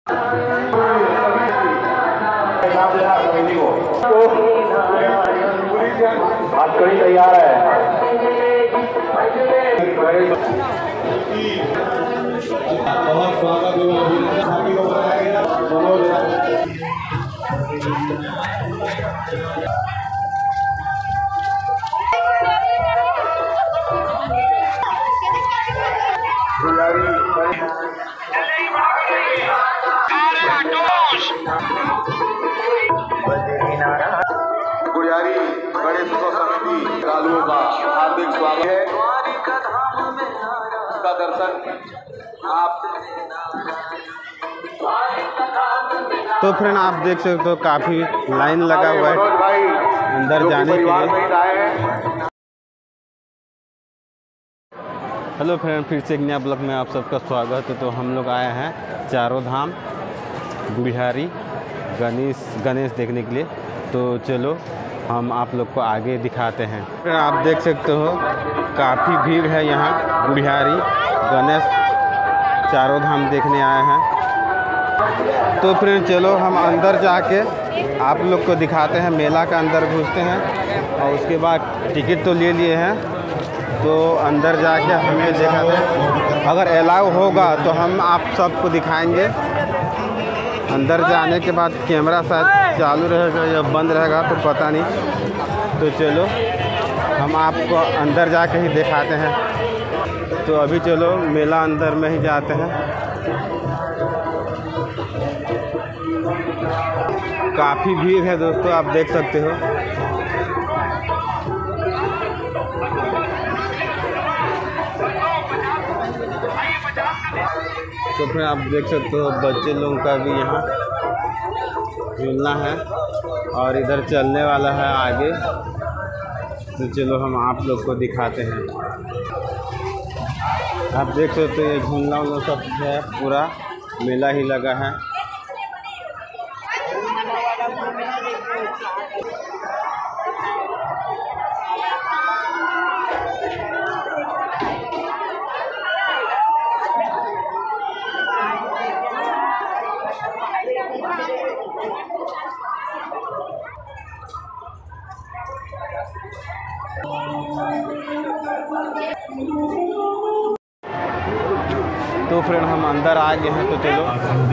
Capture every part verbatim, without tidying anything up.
कड़ी तैयार है। बहुत स्वागत गुड़ियारी गणेश समिति रालुओं का हार्दिक स्वागत है। इसका दर्शन आप तो फ्रेंड आप देख सकते हो काफ़ी लाइन लगा हुआ है अंदर जाने के लिए। हेलो फ्रेंड, फिर से एक नया ब्लॉग में आप सबका स्वागत है। तो हम लोग आए हैं चारों धाम गुड़ियारी गणेश गणेश देखने के लिए। तो चलो हम आप लोग को आगे दिखाते हैं। फ्रेंड आप देख सकते हो काफ़ी भीड़ है यहाँ। गुड़ियारी गणेश चारों धाम देखने आए हैं। तो फ्रेंड चलो हम अंदर जाके आप लोग को दिखाते हैं। मेला का अंदर घुसते हैं और उसके बाद टिकट तो ले लिए हैं, तो अंदर जाके हमें दिखाते हैं। अगर अलाउ होगा तो हम आप सबको दिखाएंगे। अंदर जाने के बाद कैमरा शायद चालू रहेगा या बंद रहेगा तो पता नहीं। तो चलो हम आपको अंदर जाके ही दिखाते हैं। तो अभी चलो मेला अंदर में ही जाते हैं। काफ़ी भीड़ है दोस्तों, आप देख सकते हो। तो फिर आप देख सकते हो बच्चे लोगों का भी यहाँ झूलना है और इधर चलने वाला है आगे। तो चलो हम आप लोग को दिखाते हैं। आप देख सकते हो ये झूलना वाला सब है, पूरा मेला ही लगा है। तो फ्रेंड हम अंदर आ गए हैं। तो चलो,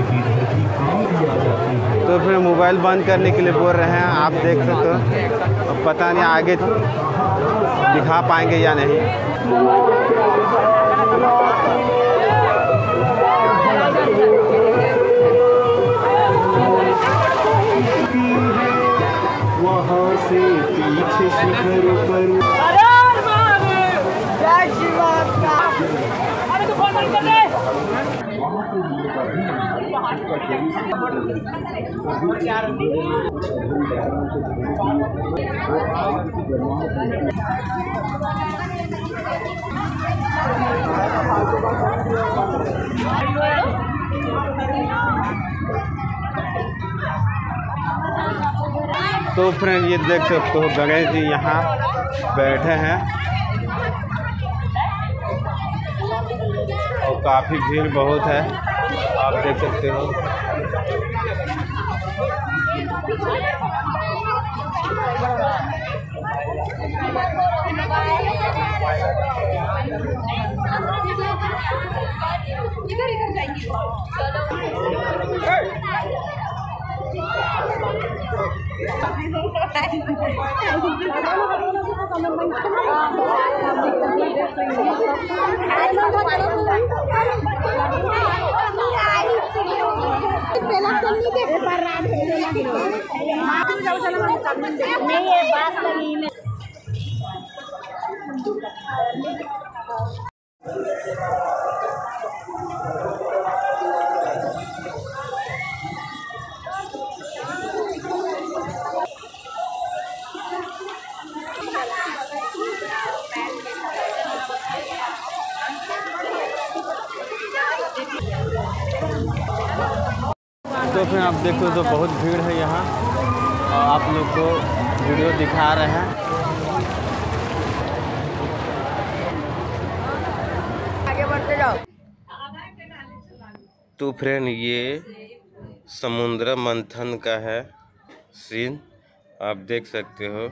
तो फिर मोबाइल बंद करने के लिए बोल रहे हैं। आप देख सकते हो, अब पता नहीं आगे दिखा पाएंगे या नहीं। वहाँ से पीछे शिखर पर तो फ्रेंड ये देख सकते हो गणेश जी यहाँ बैठे हैं और काफ़ी भीड़ बहुत है, आप देख सकते हो। नहीं ये बात लगी। तो फिर आप देखो तो बहुत भीड़ है यहाँ और आप लोग को वीडियो दिखा रहे हैं। आगे बढ़ते जाओ। तो फ्रेंड ये समुद्र मंथन का है सीन, आप देख सकते हो।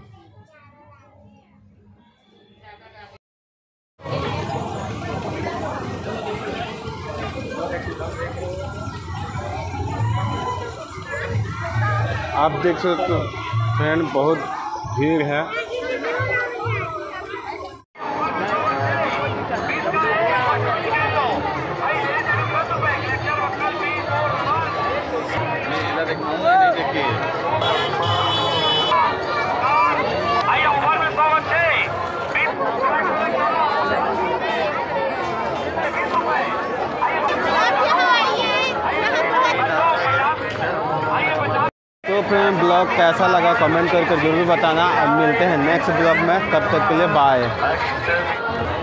आप देख सकते हो फ्रेंड, बहुत भीड़ है। तो फ्रेंड ब्लॉग कैसा लगा कमेंट करके जरूर बताना। अब मिलते हैं नेक्स्ट ब्लॉग में, तब तक के लिए बाय।